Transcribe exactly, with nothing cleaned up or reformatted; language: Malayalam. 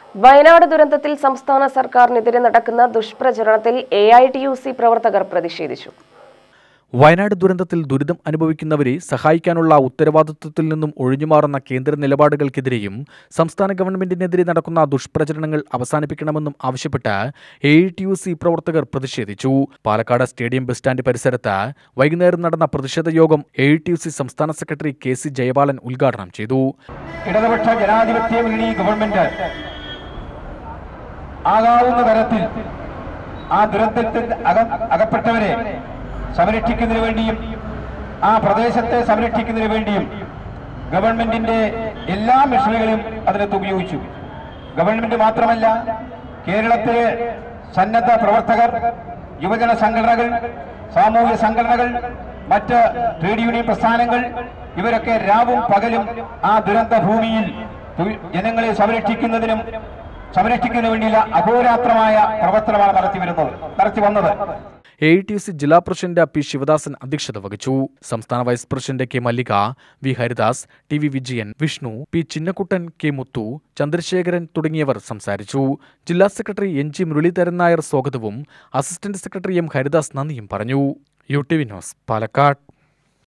വയനാട് ദുരന്തത്തിൽ സംസ്ഥാന സർക്കാരിനെതിരെ നടക്കുന്ന ദുഷ്പ്രചരണത്തിൽ A I T U C പ്രവർത്തകർ പ്രതിഷേധിച്ചു. വയനാട് ദുരന്തത്തിൽ ദുരിതം അനുഭവിക്കുന്നവരെ സഹായിക്കാനുള്ള ഉത്തരവാദിത്വത്തിൽ നിന്നും ഒഴിഞ്ഞുമാറുന്ന കേന്ദ്ര നിലപാടുകൾക്കെതിരെയും സംസ്ഥാന ഗവൺമെന്റിനെതിരെ നടക്കുന്ന ദുഷ്പ്രചരണങ്ങൾ അവസാനിപ്പിക്കണമെന്നും ആവശ്യപ്പെട്ട് A I T U C പ്രവർത്തകർ പ്രതിഷേധിച്ചു. പാലക്കാട് സ്റ്റേഡിയം ബസ് സ്റ്റാൻഡ് പരിസരത്ത് വൈകുന്നേരം നടന്ന പ്രതിഷേധ യോഗം A I T U C സംസ്ഥാന സെക്രട്ടറി കെ സി ജയപാലൻ ഉദ്ഘാടനം ചെയ്തു. ഇടതുപക്ഷ ജനാധിപത്യ മുന്നണി ഗവൺമെന്റ് ആകാവുന്ന തരത്തിൽ ആ ദുരന്തത്തിൽ അകപ്പെട്ടവരെ സംരക്ഷിക്കുന്നതിന് വേണ്ടിയും ആ പ്രദേശത്തെ സംരക്ഷിക്കുന്നതിന് വേണ്ടിയും ഗവൺമെന്റിന്റെ എല്ലാ മിഷനുകളും അതിനകത്ത് ഉപയോഗിച്ചു. ഗവൺമെന്റ് മാത്രമല്ല, കേരളത്തിലെ സന്നദ്ധ പ്രവർത്തകർ, യുവജന സംഘടനകൾ, സാമൂഹ്യ സംഘടനകൾ, മറ്റ് ട്രേഡ് യൂണിയൻ പ്രസ്ഥാനങ്ങൾ ഇവരൊക്കെ രാവും പകലും ആ ദുരന്ത ഭൂമിയിൽ ജനങ്ങളെ സംരക്ഷിക്കുന്നതിനും സംരക്ഷിക്കുന്നതിനു വേണ്ടിയുള്ള അഹോരാത്രമായ പ്രവർത്തനമാണ് നടത്തി വരുന്നത് നടത്തി വന്നത്. A I T U C ജില്ലാ പ്രസിഡന്റ് പി ശിവദാസൻ അധ്യക്ഷത വഹിച്ചു. സംസ്ഥാന vice president K Mallika, V Haridas, T V Vijayan, Vishnu, P Chinnakuttan, K Muthu, Chandrasekharan തുടങ്ങിയവർ സംസാരിച്ചു. ജില്ലാ secretary N G Muraleedharan Nair സ്വാഗതവും അസിസ്റ്റന്റ് സെക്രട്ടറി എം ഹരിദാസ് നന്ദിയും പറഞ്ഞു. U T V news, Palakkad.